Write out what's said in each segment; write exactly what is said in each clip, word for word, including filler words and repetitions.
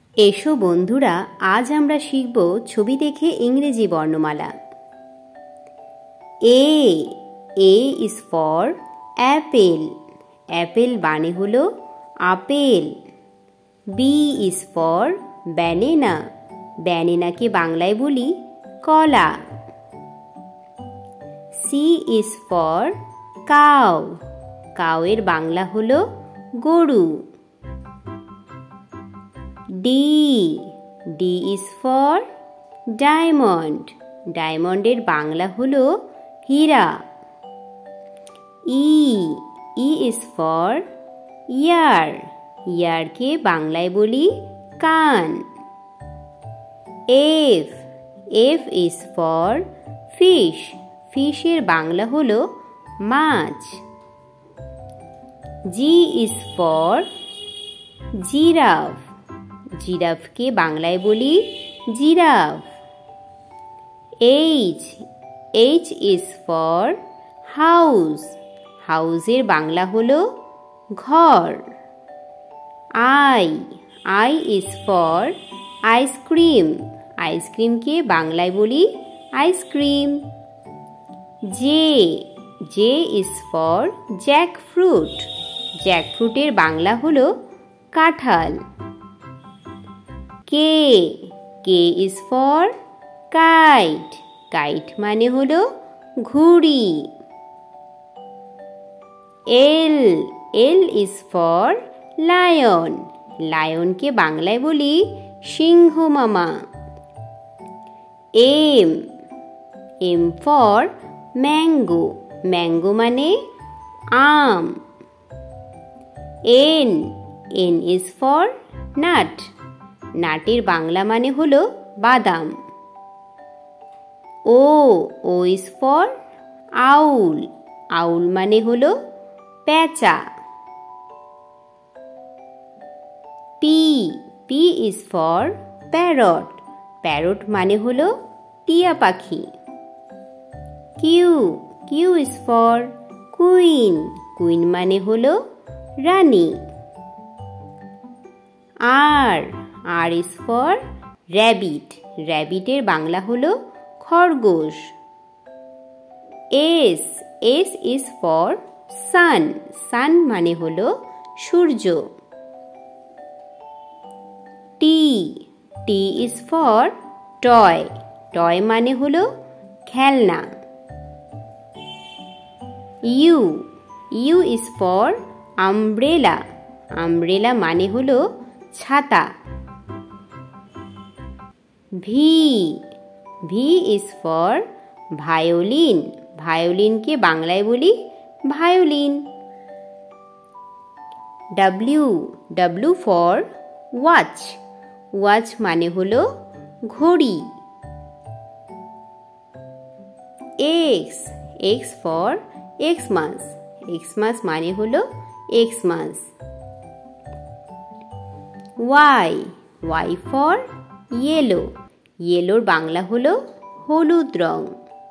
এসো বন্ধুরা, আজ আমরা শিখব ছবি দেখে ইংরেজি বর্ণমালা। A A is for apple. Apple মানে হলো আপেল। B is for banana. ব্যানানাকে বাংলায় বলি কলা। C is for cow. কাউয়ের বাংলা হলো গরু। D D is for diamond. ডায়মন্ডের বাংলা হলো হীরা। ই ই ইজ ফর ইয়ার। ইয়ারকে বাংলায় বলি কান। F F is for fish. ফিশের বাংলা হলো মাছ। G is for giraffe. জিরাফকে বাংলায় বলি জিরাফ। H H is for house. হাউসের বাংলা হলো ঘর। I I is for ice cream. আইসক্রিমকে বাংলায় বলি ice cream. J J is for jackfruit. জ্যাকফ্রুটের বাংলা হলো কাঁঠাল। K K is for kite. Kite মানে হলো ঘুড়ি। L L is for lion. লায়নকে বাংলায় বলি সিংহ মামা। M M for mango. Mango মানে আম। N N is for nut. নাটের বাংলা মানে হলো বাদাম। ও ও ইজ ফর আউল। আউল মানে হলো পেঁচা। P P is for parrot. Parrot মানে হলো টিয়া পাখি। Q Q is for queen. Queen মানে হলো রানী। R R is for rabbit. র্যাবিটের বাংলা হলো খরগোশ। S S is for sun. Sun মানে হলো সূর্য। T T is for toy. Toy মানে হলো খেলনা। U U is for umbrella. Umbrella মানে হলো ছাতা। V V is for violin. ভায়োলিনকে বাংলায় বলি violin. W W for watch. Watch মানে হলো ঘড়ি। X X for Xmas. Xmas মানে হলো Xmas. Y Y for yellow. ইয়েলোর বাংলা হলো হলুদ রং।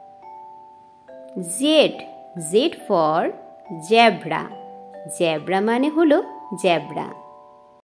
Z Z for zebra. Zebra মানে হলো জ্যাব্রা।